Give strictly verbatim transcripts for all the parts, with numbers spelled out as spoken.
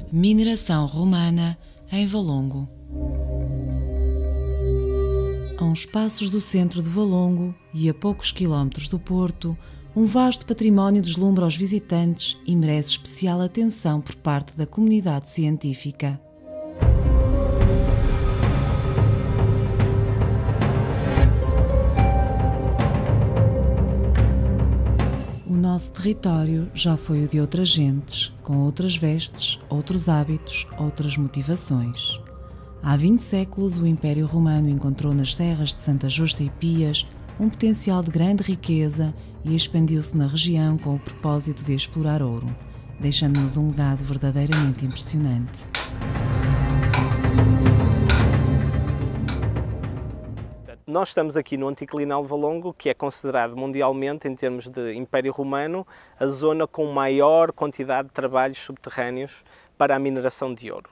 Mineração romana em Valongo. A uns passos do centro de Valongo e a poucos quilómetros do porto, um vasto património deslumbra os visitantes e merece especial atenção por parte da comunidade científica. O nosso território já foi o de outras gentes, com outras vestes, outros hábitos, outras motivações. Há vinte séculos, o Império Romano encontrou nas serras de Santa Justa e Pias um potencial de grande riqueza e expandiu-se na região com o propósito de explorar ouro, deixando-nos um legado verdadeiramente impressionante. Nós estamos aqui no Anticlinal de Valongo, que é considerado mundialmente, em termos de Império Romano, a zona com maior quantidade de trabalhos subterrâneos para a mineração de ouro.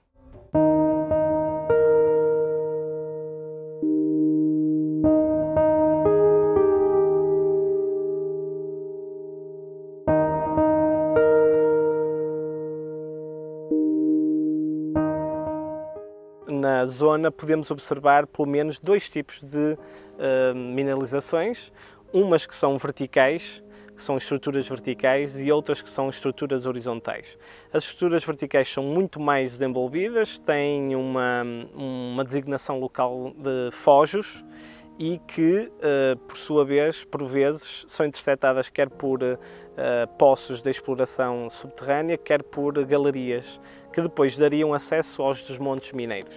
Na zona podemos observar pelo menos dois tipos de uh, mineralizações, umas que são verticais, que são estruturas verticais, e outras que são estruturas horizontais. As estruturas verticais são muito mais desenvolvidas, têm uma, uma designação local de fojos e que, uh, por sua vez, por vezes, são interceptadas quer por uh, poços de exploração subterrânea, quer por galerias, que depois dariam acesso aos desmontes mineiros.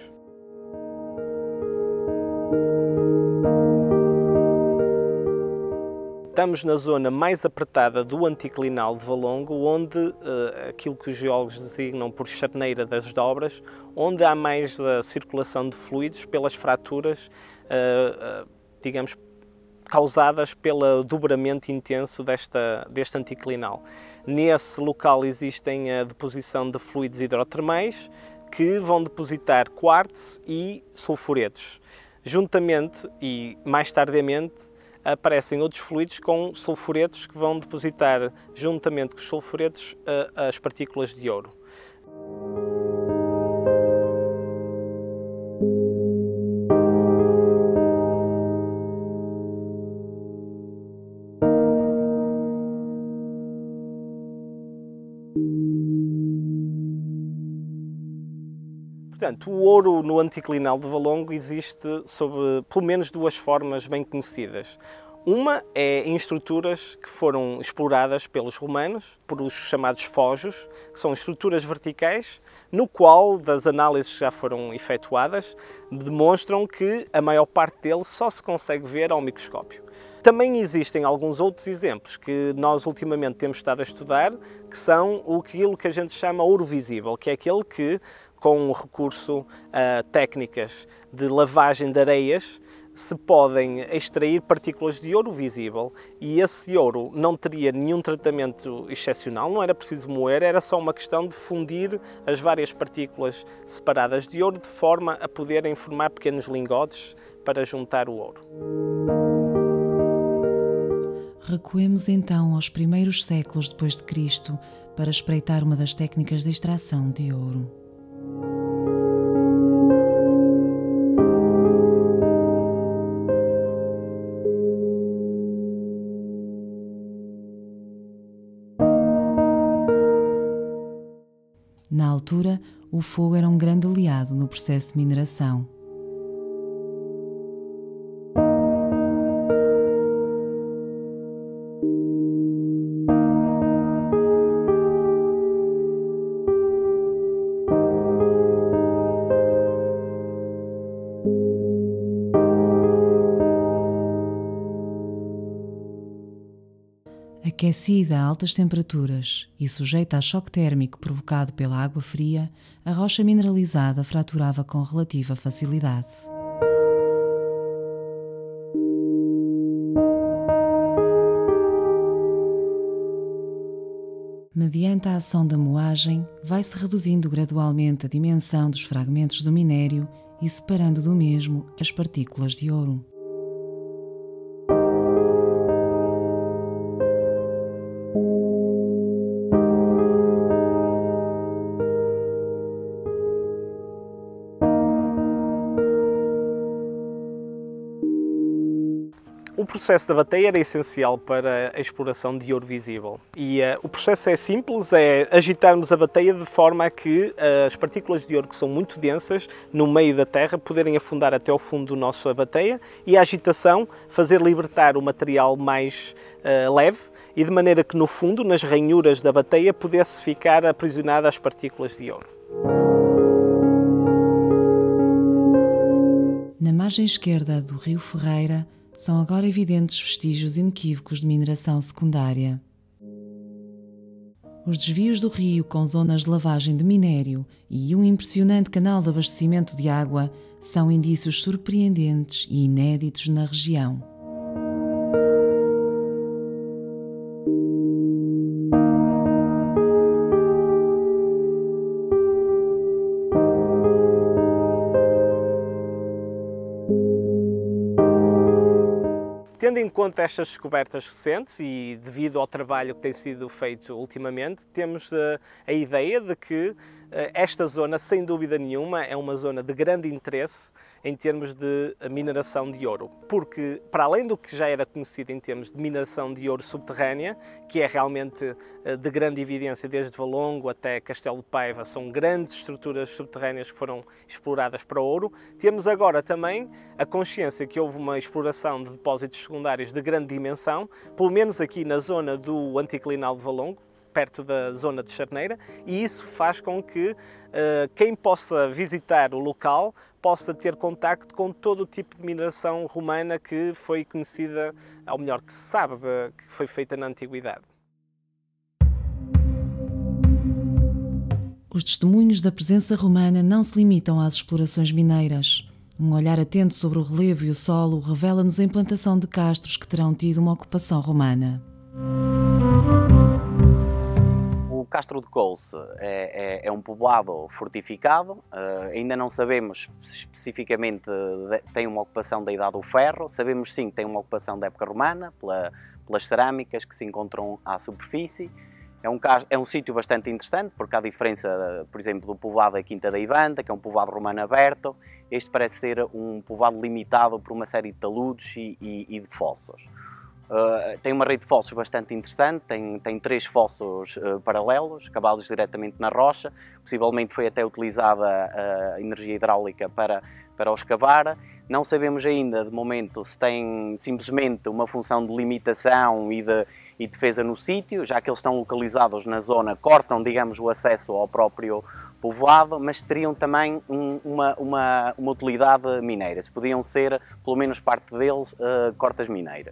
Estamos na zona mais apertada do Anticlinal de Valongo, onde uh, aquilo que os geólogos designam por charneira das dobras, onde há mais a circulação de fluidos pelas fraturas, uh, uh, digamos, causadas pelo dobramento intenso desta, deste anticlinal. Nesse local existem a deposição de fluidos hidrotermais que vão depositar quartzo e sulfuretos. Juntamente e mais tardiamente aparecem outros fluidos com sulfuretos que vão depositar juntamente com os sulfuretos as partículas de ouro. Portanto, o ouro no Anticlinal de Valongo existe sob pelo menos duas formas bem conhecidas. Uma é em estruturas que foram exploradas pelos romanos, por os chamados fojos, que são estruturas verticais, no qual, das análises que já foram efetuadas, demonstram que a maior parte deles só se consegue ver ao microscópio. Também existem alguns outros exemplos que nós ultimamente temos estado a estudar, que são aquilo que a gente chama ouro visível, que é aquele que, com o recurso a técnicas de lavagem de areias, se podem extrair partículas de ouro visível, e esse ouro não teria nenhum tratamento excepcional, não era preciso moer, era só uma questão de fundir as várias partículas separadas de ouro de forma a poderem formar pequenos lingotes para juntar o ouro. Recuemos então aos primeiros séculos depois de Cristo para espreitar uma das técnicas de extração de ouro. Na altura, o fogo era um grande aliado no processo de mineração. Aquecida a altas temperaturas e sujeita a choque térmico provocado pela água fria, a rocha mineralizada fraturava com relativa facilidade. Mediante a ação da moagem, vai-se reduzindo gradualmente a dimensão dos fragmentos do minério e separando do mesmo as partículas de ouro. O processo da bateia era essencial para a exploração de ouro visível e uh, o processo é simples, é agitarmos a bateia de forma a que uh, as partículas de ouro que são muito densas no meio da terra poderem afundar até ao fundo do nosso bateia e a agitação fazer libertar o material mais uh, leve e de maneira que no fundo, nas ranhuras da bateia, pudesse ficar aprisionada as partículas de ouro. Na margem esquerda do rio Ferreira, são agora evidentes vestígios inequívocos de mineração secundária. Os desvios do rio com zonas de lavagem de minério e um impressionante canal de abastecimento de água são indícios surpreendentes e inéditos na região. Tendo em conta estas descobertas recentes e devido ao trabalho que tem sido feito ultimamente, temos a, a ideia de que esta zona, sem dúvida nenhuma, é uma zona de grande interesse em termos de mineração de ouro, porque para além do que já era conhecido em termos de mineração de ouro subterrânea, que é realmente de grande evidência desde Valongo até Castelo de Paiva, são grandes estruturas subterrâneas que foram exploradas para ouro, temos agora também a consciência que houve uma exploração de depósitos secundários de grande dimensão, pelo menos aqui na zona do anticlinal de Valongo, perto da zona de Charneira, e isso faz com que uh, quem possa visitar o local possa ter contacto com todo o tipo de mineração romana que foi conhecida, ou melhor, que se sabe de, que foi feita na Antiguidade. Os testemunhos da presença romana não se limitam às explorações mineiras. Um olhar atento sobre o relevo e o solo revela-nos a implantação de castros que terão tido uma ocupação romana. O Castro de Couce é, é, é um povoado fortificado, uh, ainda não sabemos se especificamente de, tem uma ocupação da Idade do Ferro, sabemos sim que tem uma ocupação da época romana, pela, pelas cerâmicas que se encontram à superfície. É um, é um sítio bastante interessante, porque há diferença, por exemplo, do povoado da Quinta da Ivanta, que é um povoado romano aberto. Este parece ser um povoado limitado por uma série de taludes e, e, e de fossos. Uh, tem uma rede de fossos bastante interessante, tem, tem três fossos uh, paralelos, cavados diretamente na rocha, possivelmente foi até utilizada a energia hidráulica para, para os cavar. Não sabemos ainda, de momento, se tem simplesmente uma função de limitação e de, e defesa no sítio, já que eles estão localizados na zona, cortam, digamos, o acesso ao próprio povoado, mas teriam também um, uma, uma, uma utilidade mineira, se podiam ser, pelo menos parte deles, uh, cortas mineiras.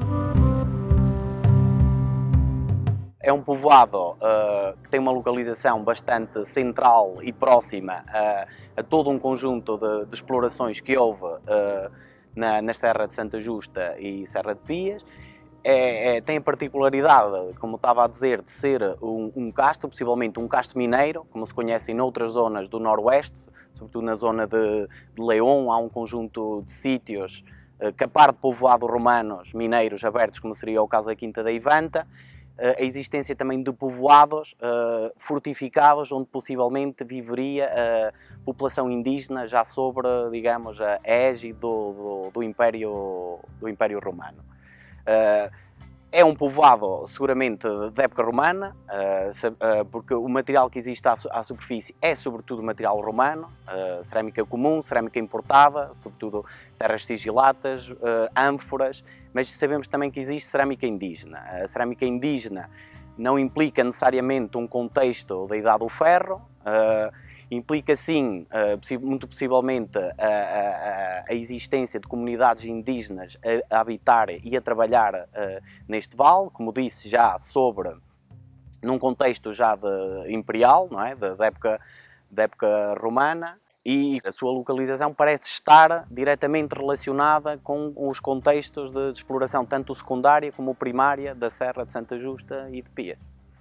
É um povoado uh, que tem uma localização bastante central e próxima uh, a todo um conjunto de, de explorações que houve uh, na, na Serra de Santa Justa e Serra de Pias. É, é, tem a particularidade, como estava a dizer, de ser um, um castro, possivelmente um castro mineiro, como se conhece em outras zonas do Noroeste, sobretudo na zona de, de León. Há um conjunto de sítios uh, que, a par de povoados romanos mineiros abertos, como seria o caso da Quinta da Ivanta, uh, a existência também de povoados uh, fortificados, onde possivelmente viveria a população indígena já sobre, digamos, a égide do, do, do, Império, do Império Romano. Uh, é um povoado seguramente da época romana, uh, uh, porque o material que existe à, à superfície é sobretudo material romano, uh, cerâmica comum, cerâmica importada, sobretudo terras sigilatas, uh, ânforas, mas sabemos também que existe cerâmica indígena. A cerâmica indígena não implica necessariamente um contexto da Idade do Ferro, uh, implica sim, muito possivelmente, a, a, a existência de comunidades indígenas a, a habitar e a trabalhar uh, neste vale, como disse já, sobre, num contexto já de imperial, não é? da, da, época, da época romana, e a sua localização parece estar diretamente relacionada com os contextos de, de exploração, tanto secundária como primária, da Serra de Santa Justa e de Pias.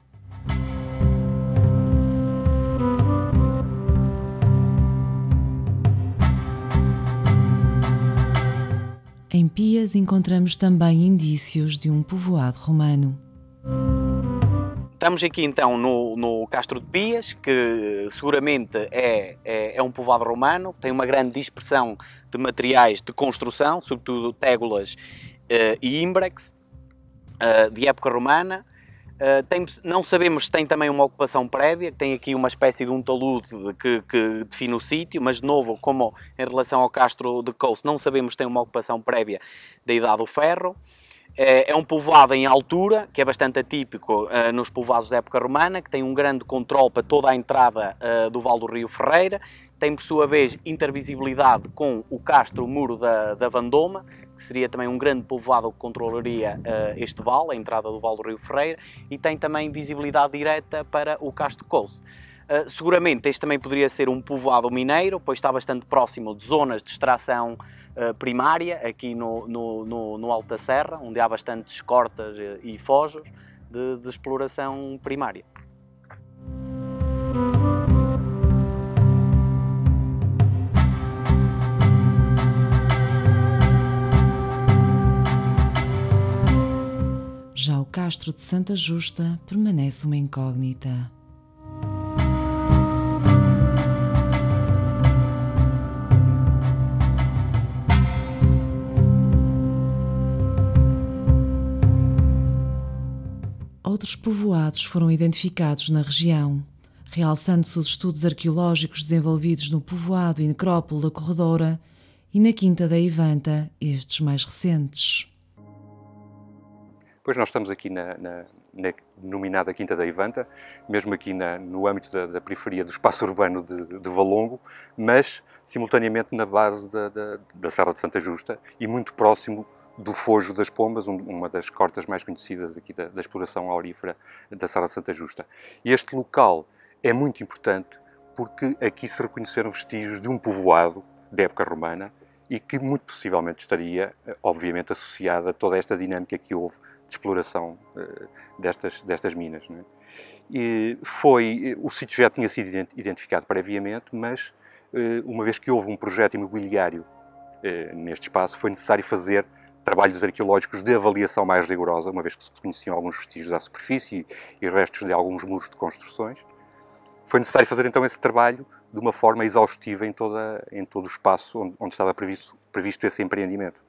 Em Pias encontramos também indícios de um povoado romano. Estamos aqui então no, no Castro de Pias, que seguramente é, é, é um povoado romano, tem uma grande dispersão de materiais de construção, sobretudo tégulas e Imbrex, uh, de época romana. Uh, tem, não sabemos se tem também uma ocupação prévia, tem aqui uma espécie de um talude que, que define o sítio, mas de novo, como em relação ao Castro de Couce, não sabemos se tem uma ocupação prévia da Idade do Ferro. É um povoado em altura, que é bastante atípico uh, nos povoados da época romana, que tem um grande controle para toda a entrada uh, do Val do Rio Ferreira, tem por sua vez intervisibilidade com o Castro, o Muro da, da Vandoma, que seria também um grande povoado que controlaria uh, este vale, a entrada do Val do Rio Ferreira, e tem também visibilidade direta para o Castro de Couce. Uh, seguramente este também poderia ser um povoado mineiro, pois está bastante próximo de zonas de extração uh, primária, aqui no, no, no, no Alto da Serra, onde há bastantes cortas e, e fojos de, de exploração primária. Já o Castro de Santa Justa permanece uma incógnita. Outros povoados foram identificados na região, realçando-se os estudos arqueológicos desenvolvidos no povoado e necrópole da Corredora e na Quinta da Ivanta, estes mais recentes. Pois nós estamos aqui na, na, na denominada Quinta da Ivanta, mesmo aqui na, no âmbito da, da periferia do espaço urbano de, de Valongo, mas simultaneamente na base da, da, da Serra de Santa Justa e muito próximo do Fojo das Pombas, um, uma das cortas mais conhecidas aqui da, da exploração aurífera da Serra de Santa Justa. E este local é muito importante porque aqui se reconheceram vestígios de um povoado da época romana e que muito possivelmente estaria, obviamente, associada a toda esta dinâmica que houve de exploração uh, destas, destas minas. Não é? E foi, o sítio já tinha sido identificado previamente, mas uh, uma vez que houve um projeto imobiliário uh, neste espaço, foi necessário fazer trabalhos arqueológicos de avaliação mais rigorosa, uma vez que se conheciam alguns vestígios à superfície e, e restos de alguns muros de construções. Foi necessário fazer então esse trabalho de uma forma exaustiva em, toda, em todo o espaço onde, onde estava previsto, previsto esse empreendimento.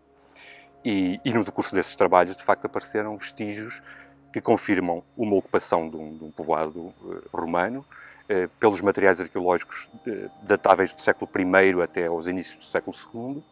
E, e no decurso desses trabalhos, de facto, apareceram vestígios que confirmam uma ocupação de um, de um povoado uh, romano, uh, pelos materiais arqueológicos uh, datáveis do século primeiro até aos inícios do século segundo,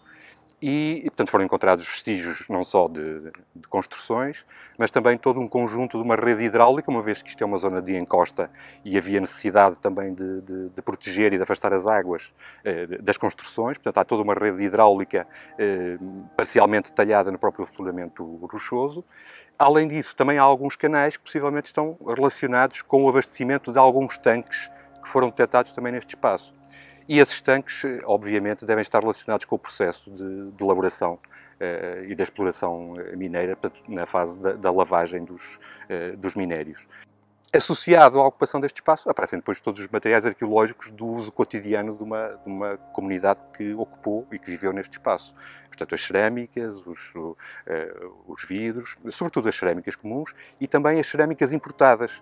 e, portanto, foram encontrados vestígios não só de, de construções, mas também todo um conjunto de uma rede hidráulica, uma vez que isto é uma zona de encosta e havia necessidade também de, de, de proteger e de afastar as águas eh, das construções. Portanto, há toda uma rede hidráulica eh, parcialmente talhada no próprio afloramento rochoso. Além disso, também há alguns canais que possivelmente estão relacionados com o abastecimento de alguns tanques que foram detectados também neste espaço. E esses tanques, obviamente, devem estar relacionados com o processo de, de elaboração uh, e da exploração mineira, portanto, na fase da, da lavagem dos, uh, dos minérios. Associado à ocupação deste espaço, aparecem depois todos os materiais arqueológicos do uso cotidiano de uma, de uma comunidade que ocupou e que viveu neste espaço. Portanto, as cerâmicas, os, uh, os vidros, sobretudo as cerâmicas comuns e também as cerâmicas importadas.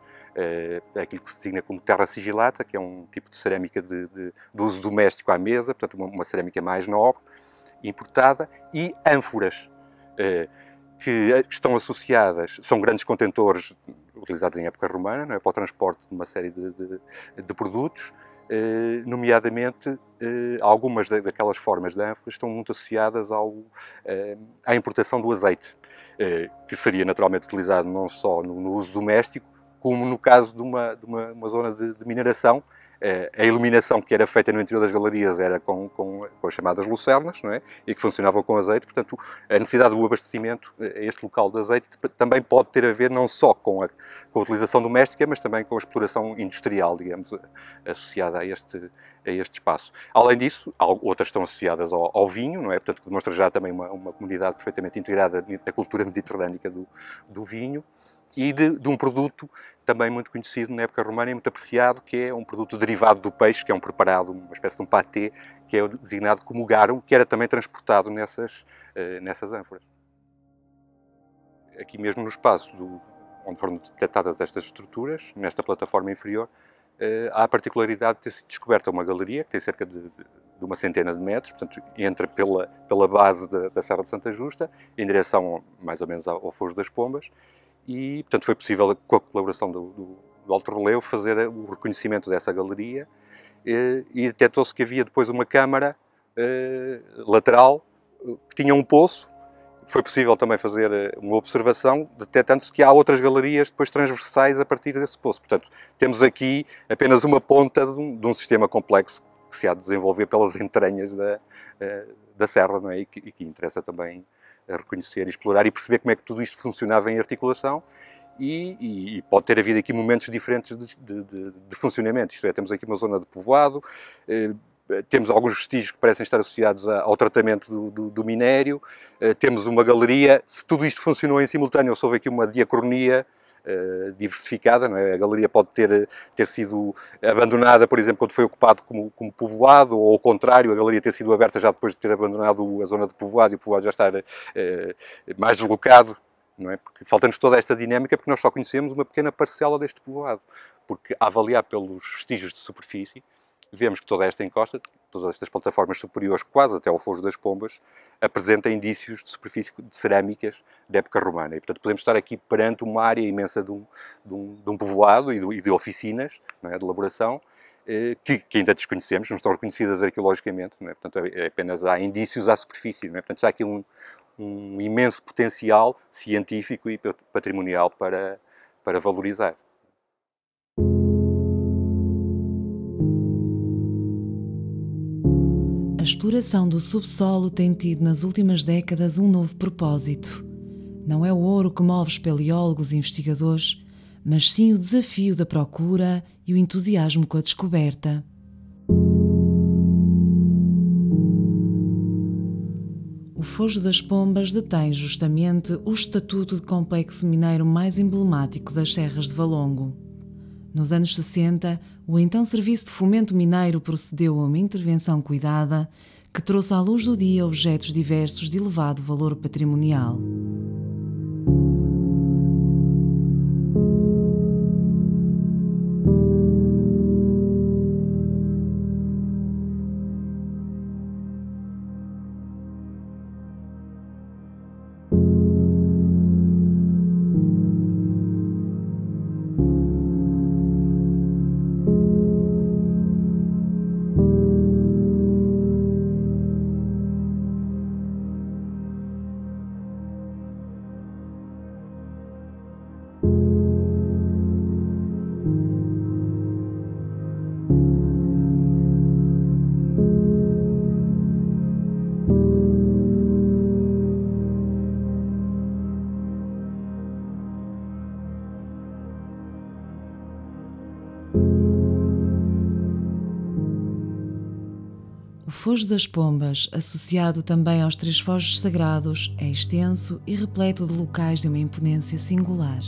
Uh, aquilo que se designa como terra sigilata, que é um tipo de cerâmica de, de, de uso doméstico à mesa, portanto, uma, uma cerâmica mais nobre, importada, e ânforas. Uh, que estão associadas, são grandes contentores utilizados em época romana, não é, para o transporte de uma série de, de, de produtos, eh, nomeadamente eh, algumas daquelas formas de ânforas estão muito associadas ao, eh, à importação do azeite, eh, que seria naturalmente utilizado não só no, no uso doméstico, como no caso de uma, de uma, uma zona de, de mineração. A iluminação que era feita no interior das galerias era com, com, com as chamadas lucernas, não é? E que funcionavam com azeite, portanto a necessidade do abastecimento a este local de azeite também pode ter a ver não só com a, com a utilização doméstica, mas também com a exploração industrial, digamos, associada a este, a este espaço. Além disso, outras estão associadas ao, ao vinho, não é? Portanto, que demonstra já também uma, uma comunidade perfeitamente integrada na cultura mediterrânica do, do vinho, e de, de um produto também muito conhecido na época romana e muito apreciado, que é um produto derivado do peixe, que é um preparado, uma espécie de um pâté, que é designado como garum, que era também transportado nessas, uh, nessas ânforas. Aqui mesmo no espaço do, onde foram detectadas estas estruturas, nesta plataforma inferior, uh, há a particularidade de ter sido descoberta uma galeria, que tem cerca de, de de uma centena de metros, portanto entra pela, pela base da, da Serra de Santa Justa, em direção mais ou menos ao, ao Foz das Pombas, e portanto foi possível, com a colaboração do, do, do Alto Relevo, fazer o reconhecimento dessa galeria, e, e detectou-se que havia depois uma câmara eh, lateral que tinha um poço. Foi possível também fazer uma observação, detectando-se que há outras galerias depois transversais a partir desse poço. Portanto, temos aqui apenas uma ponta de um, de um sistema complexo que se há de desenvolver pelas entranhas da, da serra, não é? E que, e que interessa também reconhecer e explorar e perceber como é que tudo isto funcionava em articulação. E, e, e pode ter havido aqui momentos diferentes de, de, de funcionamento. Isto é, temos aqui uma zona de povoado, eh, temos alguns vestígios que parecem estar associados ao tratamento do, do, do minério, uh, temos uma galeria. Se tudo isto funcionou em simultâneo, ou se houve aqui uma diacronia uh, diversificada, não é? A galeria pode ter, ter sido abandonada, por exemplo, quando foi ocupado como, como povoado, ou ao contrário, a galeria ter sido aberta já depois de ter abandonado a zona de povoado e o povoado já estar uh, mais deslocado, não é? Porque falta-nos toda esta dinâmica, porque nós só conhecemos uma pequena parcela deste povoado, porque a avaliar pelos vestígios de superfície, vemos que toda esta encosta, todas estas plataformas superiores, quase até ao Foz das Pombas, apresentam indícios de superfície de cerâmicas da época romana. E, portanto, podemos estar aqui perante uma área imensa de um, de um, de um povoado e de, e de oficinas, não é, de elaboração, eh, que, que ainda desconhecemos, não estão reconhecidas arqueologicamente, não é? Portanto, é, apenas há indícios à superfície. Não é? Portanto, há aqui um, um imenso potencial científico e patrimonial para, para valorizar. A exploração do subsolo tem tido nas últimas décadas um novo propósito. Não é o ouro que move espeleólogos e investigadores, mas sim o desafio da procura e o entusiasmo com a descoberta. O Foz das Pombas detém justamente o estatuto de complexo mineiro mais emblemático das Serras de Valongo. Nos anos sessenta, o então Serviço de Fomento Mineiro procedeu a uma intervenção cuidada que trouxe à luz do dia objetos diversos de elevado valor patrimonial. O Foz das Pombas, associado também aos Três Fojos Sagrados, é extenso e repleto de locais de uma imponência singular.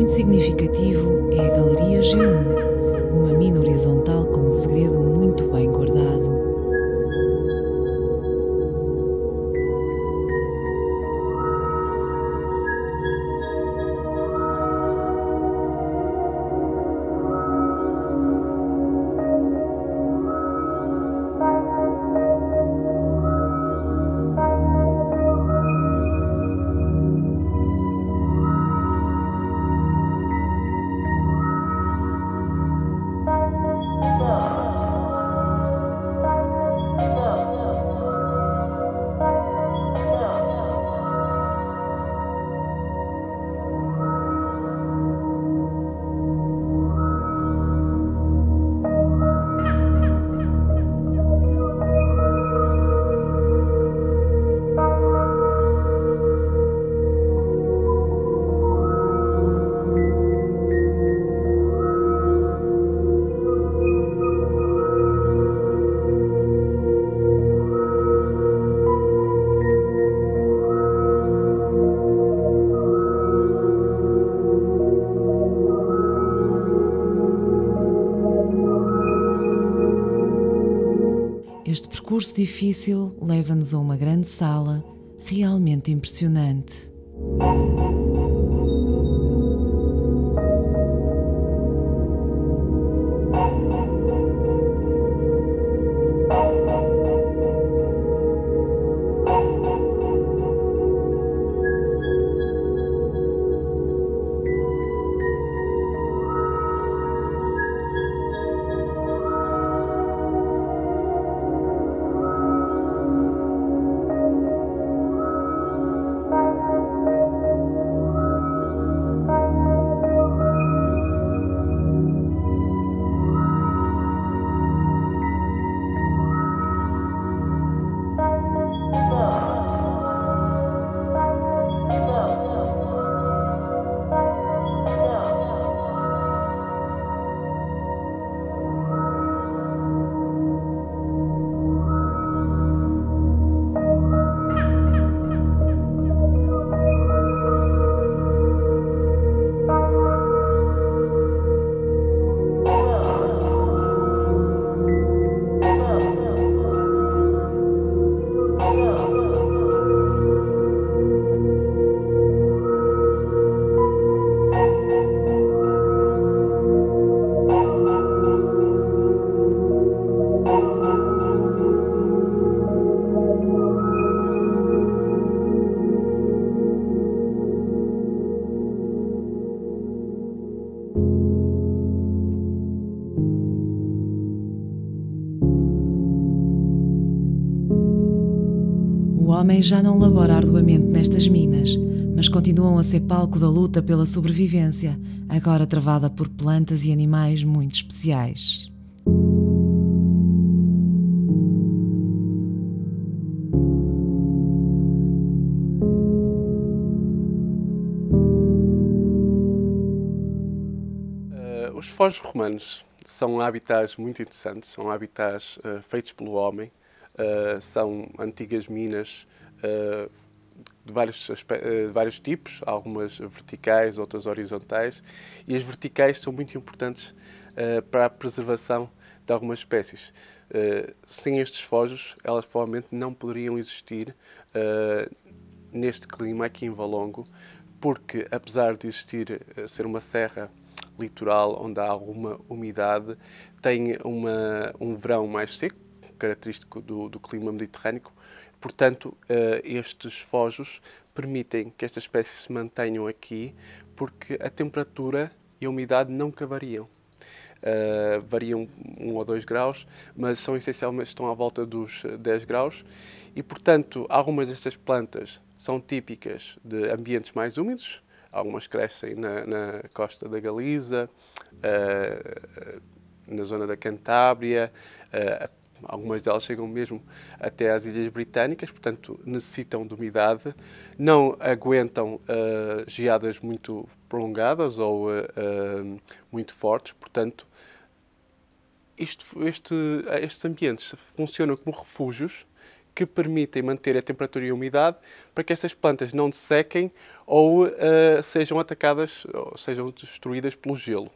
muito significativo é a Galeria G um, uma mina horizontal com um segredo muito bem guardado. Este percurso difícil leva-nos a uma grande sala realmente impressionante. O homem já não labora arduamente nestas minas, mas continuam a ser palco da luta pela sobrevivência, agora travada por plantas e animais muito especiais. Uh, os forjos romanos são habitats muito interessantes, são habitats uh, feitos pelo homem. Uh, são antigas minas uh, de, vários, uh, de vários tipos, algumas verticais, outras horizontais, e as verticais são muito importantes uh, para a preservação de algumas espécies. Uh, sem estes forjos, elas provavelmente não poderiam existir uh, neste clima aqui em Valongo, porque apesar de existir, uh, ser uma serra litoral onde há alguma umidade, tem uma, um verão mais seco, característico do, do clima mediterrâneo. Portanto, uh, estes fojos permitem que estas espécies se mantenham aqui, porque a temperatura e a umidade nunca variam. Uh, variam um ou dois graus, mas são essencialmente, estão à volta dos dez graus, e portanto algumas destas plantas são típicas de ambientes mais úmidos. Algumas crescem na, na costa da Galiza, uh, na zona da Cantábria, uh, algumas delas chegam mesmo até às Ilhas Britânicas, portanto necessitam de umidade, não aguentam uh, geadas muito prolongadas ou uh, uh, muito fortes, portanto isto, este, estes ambientes funcionam como refúgios que permitem manter a temperatura e a umidade para que estas plantas não sequem ou uh, sejam atacadas ou sejam destruídas pelo gelo.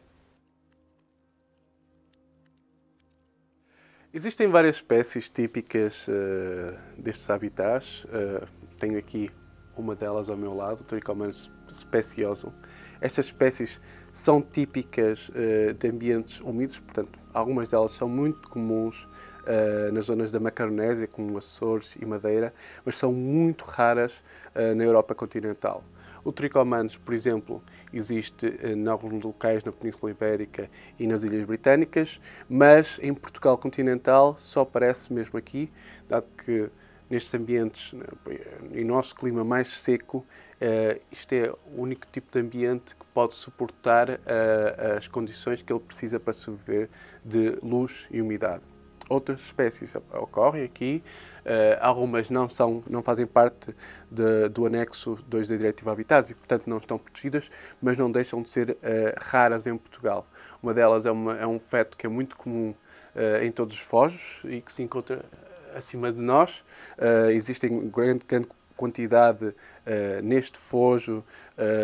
Existem várias espécies típicas uh, destes habitats. Uh, tenho aqui uma delas ao meu lado, o Trichomanes speciosum. Estas espécies são típicas uh, de ambientes úmidos, portanto, algumas delas são muito comuns uh, nas zonas da Macaronésia, como Açores e Madeira, mas são muito raras uh, na Europa continental. O Trichomanes, por exemplo, existe uh, em alguns locais na Península Ibérica e nas Ilhas Britânicas, mas em Portugal continental só aparece mesmo aqui, dado que nestes ambientes, em nosso clima mais seco, uh, isto é o único tipo de ambiente que pode suportar uh, as condições que ele precisa para sobreviver de luz e umidade. Outras espécies ocorrem aqui, uh, algumas não, são, não fazem parte de, do anexo dois da Diretiva Habitats e, portanto, não estão protegidas, mas não deixam de ser uh, raras em Portugal. Uma delas é, uma, é um feto que é muito comum uh, em todos os fojos e que se encontra acima de nós. Uh, existem grande, grande quantidade uh, neste fojo, uh,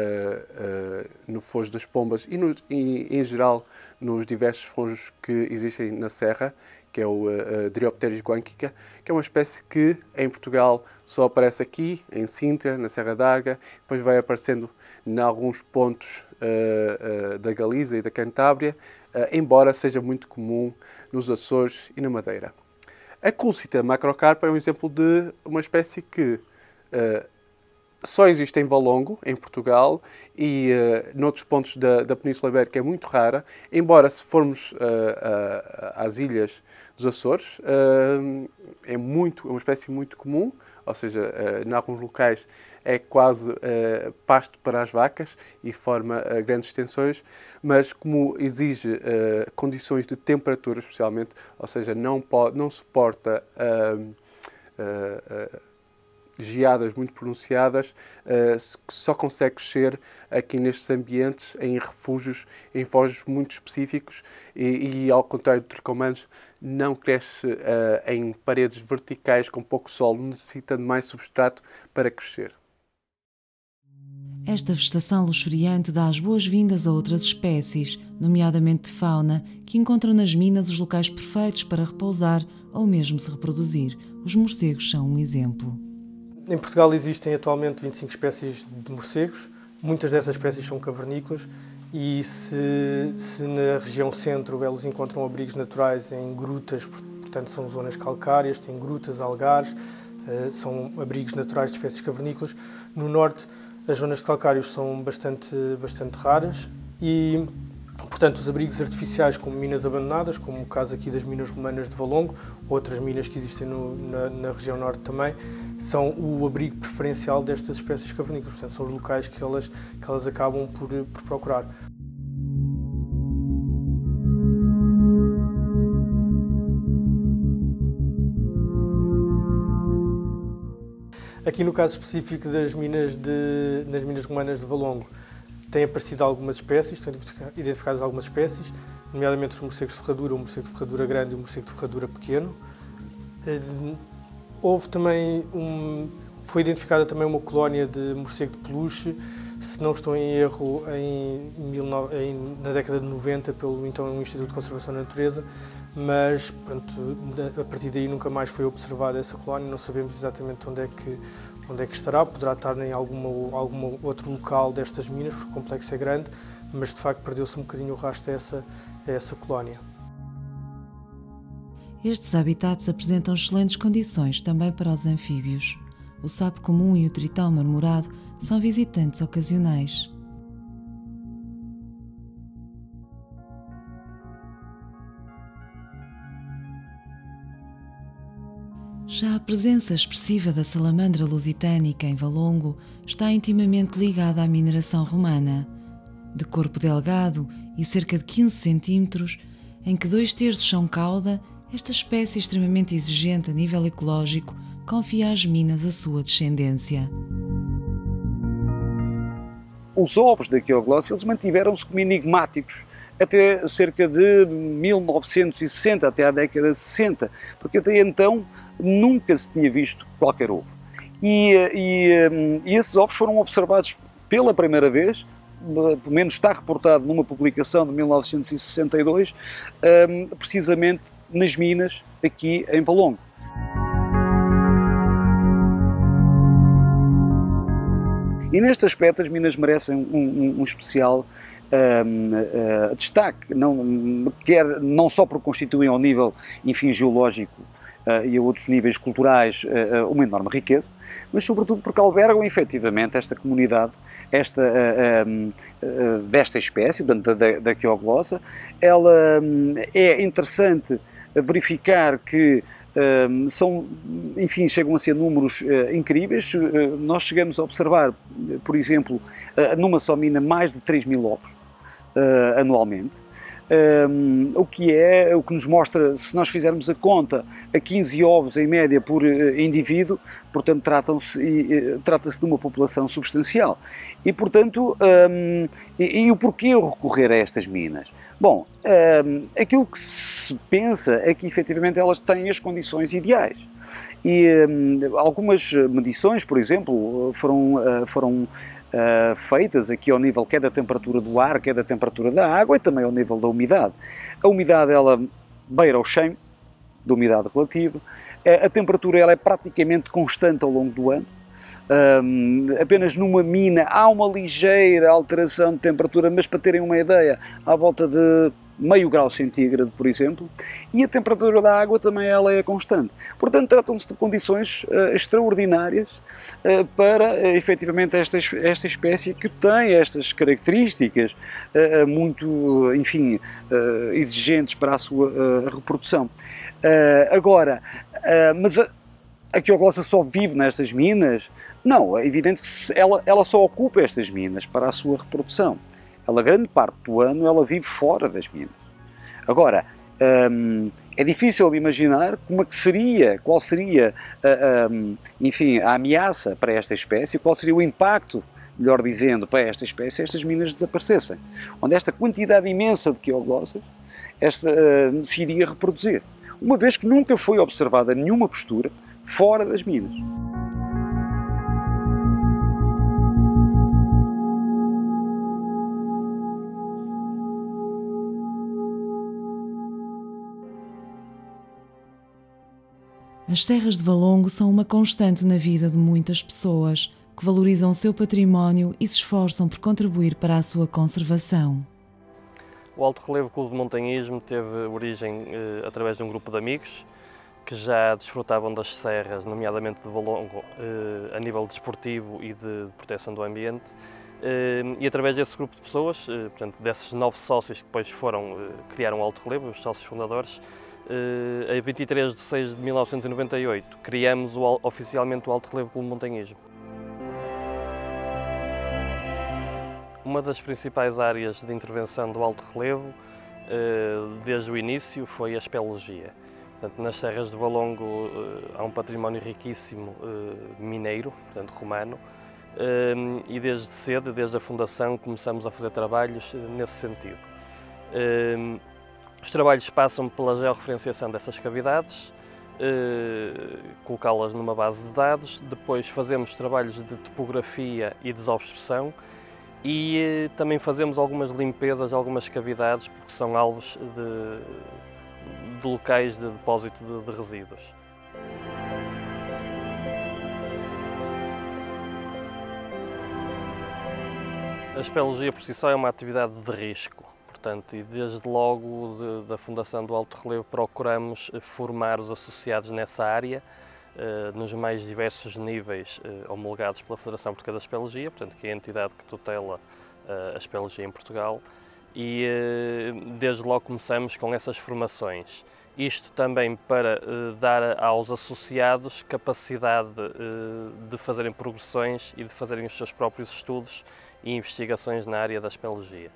uh, no fojo das pombas e, no, e, em geral, nos diversos fojos que existem na serra, que é o uh, Dryopteris guanquica, que é uma espécie que em Portugal só aparece aqui, em Sintra, na Serra d'Arga, depois vai aparecendo em alguns pontos uh, uh, da Galiza e da Cantábria, uh, embora seja muito comum nos Açores e na Madeira. A Culcita macrocarpa é um exemplo de uma espécie que uh, só existe em Valongo, em Portugal, e uh, noutros pontos da, da Península Ibérica é muito rara, embora se formos uh, uh, às ilhas dos Açores, uh, é, muito, é uma espécie muito comum, ou seja, uh, em alguns locais é quase uh, pasto para as vacas e forma uh, grandes extensões, mas como exige uh, condições de temperatura especialmente, ou seja, não, pode, não suporta uh, uh, uh, geadas muito pronunciadas, uh, que só consegue crescer aqui nestes ambientes, em refúgios, em fojos muito específicos e, e ao contrário do Trichomanes, não cresce uh, em paredes verticais com pouco solo, necessita de mais substrato para crescer. Esta vegetação luxuriante dá as boas-vindas a outras espécies, nomeadamente de fauna, que encontram nas minas os locais perfeitos para repousar ou mesmo se reproduzir. Os morcegos são um exemplo. Em Portugal existem atualmente vinte e cinco espécies de morcegos, muitas dessas espécies são cavernícolas e se, se na região centro eles encontram abrigos naturais em grutas, portanto são zonas calcárias, têm grutas, algares, são abrigos naturais de espécies cavernícolas. No norte as zonas de calcários são bastante, bastante raras e, portanto, os abrigos artificiais como minas abandonadas, como o caso aqui das minas romanas de Valongo, outras minas que existem no, na, na região norte também, são o abrigo preferencial destas espécies cavernícolas, portanto, são os locais que elas, que elas acabam por, por procurar. Aqui no caso específico das minas, de, das minas romanas de Valongo, têm aparecido algumas espécies, estão identificadas algumas espécies, nomeadamente os morcegos de ferradura, o morcego de ferradura grande e o morcego de ferradura pequeno. Houve também um, foi identificada também uma colónia de morcego de peluche, se não estou em erro, em, em, na década de noventa, pelo então Instituto de Conservação da Natureza, mas pronto, a partir daí nunca mais foi observada essa colónia, não sabemos exatamente onde é que, onde é que estará, poderá estar em algum algum outro local destas minas, porque o complexo é grande, mas de facto perdeu-se um bocadinho o rastro a essa, a essa colónia. Estes habitats apresentam excelentes condições também para os anfíbios. O sapo comum e o tritão marmorado são visitantes ocasionais. Já a presença expressiva da salamandra lusitânica em Valongo está intimamente ligada à mineração romana. De corpo delgado e cerca de quinze centímetros, em que dois terços são cauda, esta espécie extremamente exigente a nível ecológico confia às minas a sua descendência. Os ovos da Quioglossa, eles mantiveram-se como enigmáticos até cerca de mil novecentos e sessenta, até à década de sessenta, porque até então nunca se tinha visto qualquer ovo. E, e, e esses ovos foram observados pela primeira vez, pelo menos está reportado numa publicação de mil novecentos e sessenta e dois, precisamente nas minas aqui em Valongo. E neste aspecto as minas merecem um, um, um especial um, uh, destaque, não, quer, não só porque constituem ao nível, enfim, geológico uh, e a outros níveis culturais uh, uma enorme riqueza, mas sobretudo porque albergam efetivamente esta comunidade, esta, uh, um, uh, desta espécie, portanto, da, da Quioglossa. Ela um, é interessante verificar que Uh, são, enfim, chegam a ser números uh, incríveis. Uh, nós chegamos a observar, uh, por exemplo, uh, numa só mina, mais de três mil ovos uh, anualmente. Um, o que é, o que nos mostra, se nós fizermos a conta, a quinze ovos em média por uh, indivíduo, portanto tratam-se, uh, trata-se de uma população substancial. E, portanto, um, e, e o porquê eu recorrer a estas minas? Bom, um, aquilo que se pensa é que efetivamente elas têm as condições ideais. E um, algumas medições, por exemplo, foram, uh, foram Uh, feitas aqui ao nível quer da temperatura do ar, quer da temperatura da água e também ao nível da umidade. A umidade, ela beira o cem da umidade relativa, uh, a temperatura ela é praticamente constante ao longo do ano. Um, apenas numa mina há uma ligeira alteração de temperatura, mas para terem uma ideia, à volta de meio grau centígrado, por exemplo, e a temperatura da água também ela é constante. Portanto, tratam-se de condições uh, extraordinárias uh, para, uh, efetivamente, esta, esta espécie que tem estas características uh, muito, enfim, uh, exigentes para a sua uh, reprodução. Uh, agora, uh, mas a, a Quioglossa só vive nestas minas? Não, é evidente que ela, ela só ocupa estas minas para a sua reprodução. Ela, grande parte do ano, ela vive fora das minas. Agora, hum, é difícil de imaginar como é que seria, qual seria, hum, enfim, a ameaça para esta espécie, qual seria o impacto, melhor dizendo, para esta espécie, se estas minas desaparecessem. Onde esta quantidade imensa de Quioglossas esta, hum, se iria reproduzir. Uma vez que nunca foi observada nenhuma postura fora das minas. As serras de Valongo são uma constante na vida de muitas pessoas que valorizam o seu património e se esforçam por contribuir para a sua conservação. O Alto Relevo Clube de Montanhismo teve origem eh, através de um grupo de amigos que já desfrutavam das serras, nomeadamente de Valongo, eh, a nível desportivo e de, de proteção do ambiente. Eh, e através desse grupo de pessoas, eh, portanto, desses nove sócios que depois foram, eh, criaram o Alto Relevo, os sócios fundadores, Uh, a vinte e três de seis de mil novecentos e noventa e oito, criamos o, oficialmente o Alto Relevo Clube de Montanhismo. Uma das principais áreas de intervenção do Alto Relevo, uh, desde o início, foi a espeleologia. Portanto, nas serras de Valongo uh, há um património riquíssimo uh, mineiro, portanto romano, uh, e desde cedo, desde a fundação, começamos a fazer trabalhos uh, nesse sentido. Uh, Os trabalhos passam pela georreferenciação dessas cavidades, eh, colocá-las numa base de dados, depois fazemos trabalhos de topografia e desobstrução e eh, também fazemos algumas limpezas de algumas cavidades porque são alvos de, de locais de depósito de, de resíduos. A espeleologia por si só é uma atividade de risco. Portanto, e desde logo de, da fundação do Alto Relevo procuramos formar os associados nessa área, eh, nos mais diversos níveis eh, homologados pela Federação Portuguesa de Espeleologia, portanto, que é a entidade que tutela eh, a espeleologia em Portugal, e eh, desde logo começamos com essas formações. Isto também para eh, dar aos associados capacidade eh, de fazerem progressões e de fazerem os seus próprios estudos e investigações na área da espeleologia.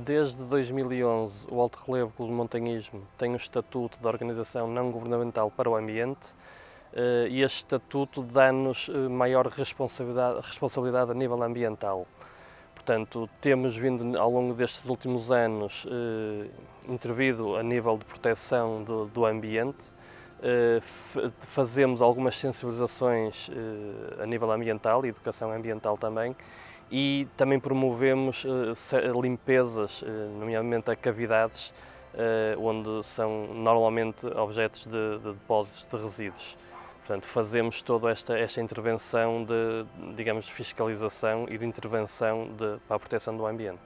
Desde dois mil e onze, o Alto Relevo Clube de Montanhismo tem um estatuto de organização não governamental para o ambiente e este estatuto dá-nos maior responsabilidade, responsabilidade a nível ambiental. Portanto, temos vindo ao longo destes últimos anos eh, intervido a nível de proteção do, do ambiente, eh, fazemos algumas sensibilizações eh, a nível ambiental e educação ambiental também, e também promovemos eh, limpezas, eh, nomeadamente a cavidades, eh, onde são normalmente objetos de, de depósitos de resíduos. Portanto, fazemos toda esta, esta intervenção de, digamos, de fiscalização e de intervenção de, para a proteção do ambiente.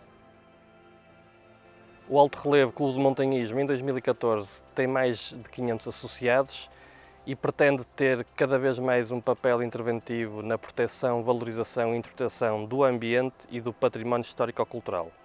O Alto Relevo Clube de Montanhismo, em dois mil e catorze, tem mais de quinhentos associados e pretende ter cada vez mais um papel interventivo na proteção, valorização e interpretação do ambiente e do património histórico-cultural.